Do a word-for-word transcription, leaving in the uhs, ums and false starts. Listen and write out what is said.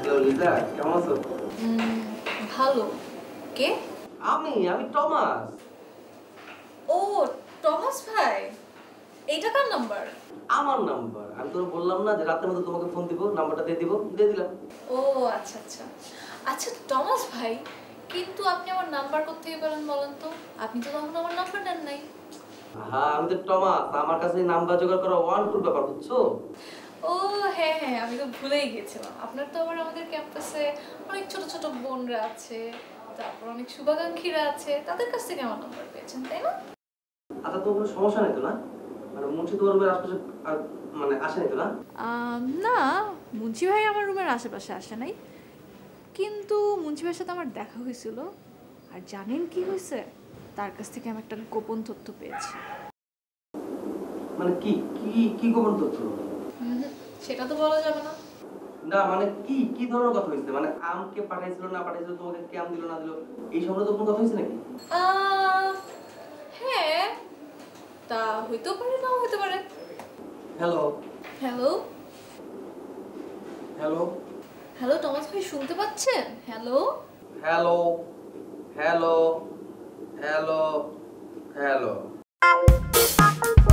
লিজা কেমন আছো? ভালো। কে? আমি আমি টমাস। ও টমাস ভাই, এইটা কার নাম্বার? আমার নাম্বার। আমি তোর বললাম না যে রাতের মধ্যে তোমাকে ফোন দিব, নাম্বারটা দিয়ে দিব, দিয়ে দিলাম। ও আচ্ছা আচ্ছা আচ্ছা টমাস ভাই, কিন্তু আপনি আমার নাম্বার কোত্থেকে পেলেন বলেন তো? আপনি তো তখন আমার নাম্বার নেন নাই। হ্যাঁ আমি তো টমাস, আমার কাছে নাম্বার জোগাড় করা ওয়ান টুর ব্যাপার, বুঝছো? ও হ্যাঁ হ্যাঁ, আমি তো ভুলেই গেছিলাম। আপনার তো আবার আমাদের ক্যাম্পাসে অনেক ছোট ছোট বোনরা আছে, তারপর অনেক শুভাকাঙ্ক্ষীরা আছে, তাদের কাছ থেকে আমার নাম্বার পেয়েছেন তাই না? আচ্ছা তো কোনো সমস্যা নেই তো না? মানে মুন্সি তোমার রুমের আশপাশে আর মানে আসে নাই তো না? না, মুন্সি ভাই আমার রুমের আশেপাশে আসে নাই, কিন্তু মুন্সি ভাইয়ের সাথে আমার দেখা হয়েছিল। আর জানেন কি হয়েছে? তার কাছ থেকে আমি একটা গোপন তথ্য পেয়েছি। মানে কি কি কি গোপন তথ্য? সেটা তো বলা যাবে না। না মানে কি কি ধরনের কথা হইছে? মানে আমকে পাঠাইছিল না পাঠাইছিল, তোমাকে কে আম দিল না দিল, এই সম্বন্ধে তো কোনো কথা হইছে নাকি? হ্যাঁ, তা হইতেও পারে, নাও হইতে পারে। Hello hello hello hello Thomas ভাই, শুনতে পাচ্ছেন? Hello hello hello hello hello